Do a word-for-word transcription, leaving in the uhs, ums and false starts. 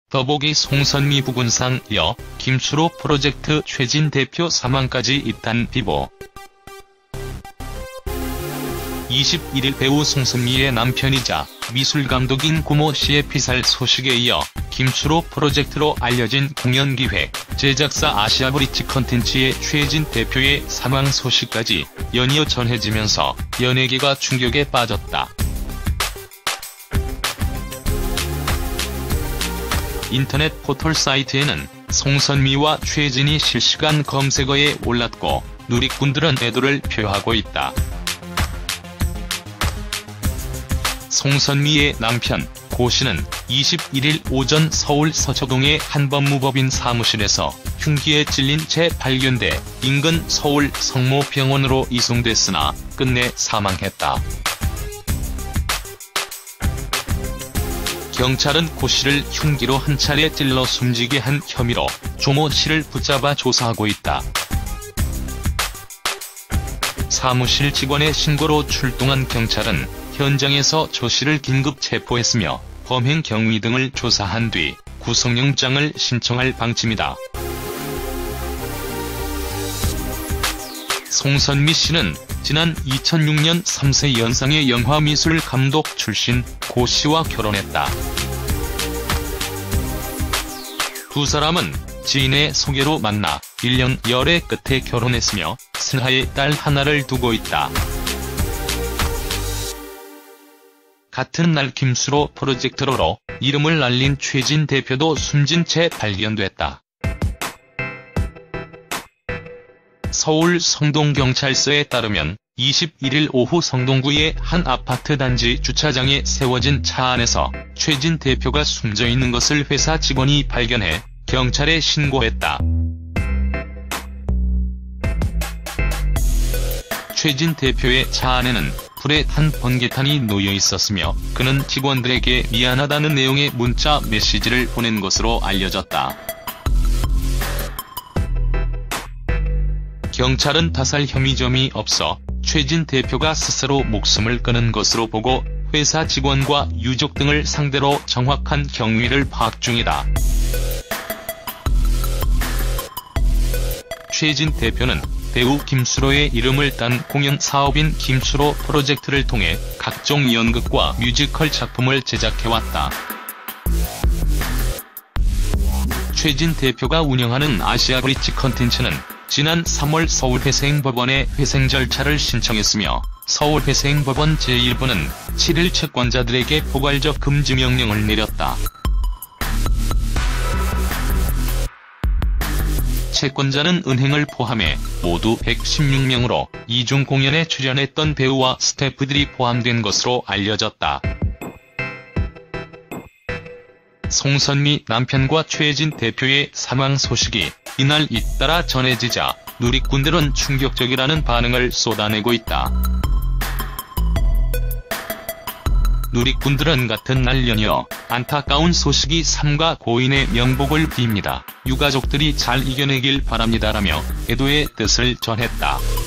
더보기 송선미 부군상 여, 김수로 프로젝트 최진 대표 사망까지 잇단 비보. 이십일일 배우 송선미의 남편이자 미술감독인 고모 씨의 피살 소식에 이어 김수로 프로젝트로 알려진 공연기획, 제작사 아시아브릿지 컨텐츠의 최진 대표의 사망 소식까지 연이어 전해지면서 연예계가 충격에 빠졌다. 인터넷 포털 사이트에는 송선미와 최진이 실시간 검색어에 올랐고 누리꾼들은 애도를 표하고 있다. 송선미의 남편 고 씨는 이십일일 오전 서울 서초동의 한 법무법인 사무실에서 흉기에 찔린 채 발견돼 인근 서울 성모병원으로 이송됐으나 끝내 사망했다. 경찰은 고 씨를 흉기로 한 차례 찔러 숨지게 한 혐의로 조모 씨를 붙잡아 조사하고 있다. 사무실 직원의 신고로 출동한 경찰은 현장에서 조 씨를 긴급 체포했으며 범행 경위 등을 조사한 뒤 구속영장을 신청할 방침이다. 송선미 씨는 지난 이천육년 삼 세 연상의 영화미술 감독 출신 고 씨와 결혼했다. 두 사람은 지인의 소개로 만나 일 년 열애 끝에 결혼했으며 슬하에 딸 하나를 두고 있다. 같은 날 김수로 프로젝트로로 이름을 날린 최진 대표도 숨진 채 발견됐다. 서울 성동경찰서에 따르면 이십일일 오후 성동구의 한 아파트 단지 주차장에 세워진 차 안에서 최진 대표가 숨져 있는 것을 회사 직원이 발견해 경찰에 신고했다. 최진 대표의 차 안에는 불에 탄 번개탄이 놓여 있었으며 그는 직원들에게 미안하다는 내용의 문자 메시지를 보낸 것으로 알려졌다. 경찰은 타살 혐의점이 없어 최진 대표가 스스로 목숨을 끊은 것으로 보고 회사 직원과 유족 등을 상대로 정확한 경위를 파악 중이다. 최진 대표는 배우 김수로의 이름을 딴 공연 사업인 김수로 프로젝트를 통해 각종 연극과 뮤지컬 작품을 제작해왔다. 최진 대표가 운영하는 아시아브릿지 컨텐츠는 지난 삼월 서울회생법원에 회생 절차를 신청했으며 서울회생법원 제일 부는 칠일 채권자들에게 포괄적 금지 명령을 내렸다. 채권자는 은행을 포함해 모두 백십육 명으로 이중 공연에 출연했던 배우와 스태프들이 포함된 것으로 알려졌다. 송선미 남편과 최진 대표의 사망 소식이 이날 잇따라 전해지자 누리꾼들은 충격적이라는 반응을 쏟아내고 있다. 누리꾼들은 같은 날 연이어 안타까운 소식이 삼가 고인의 명복을 빕니다. 유가족들이 잘 이겨내길 바랍니다라며 애도의 뜻을 전했다.